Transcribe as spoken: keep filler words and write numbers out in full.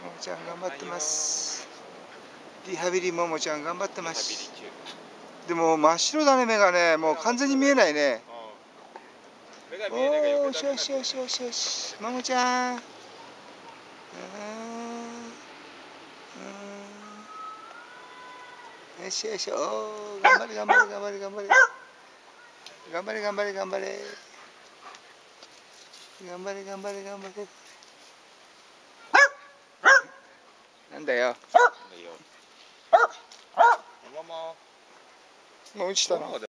もちゃん頑張ってます。リハビリももちゃん頑張ってます。でも真っ白だね、目がね、もう完全に見えないね。おお、よしよしよしよしよし、ももちゃん。うん、うん、よしよし、おお、頑張れ頑張れ頑張れ頑張れ。頑張れ頑張れ頑張れ。頑張れ頑張れ頑張れ。なんだよ。もう落ちたの。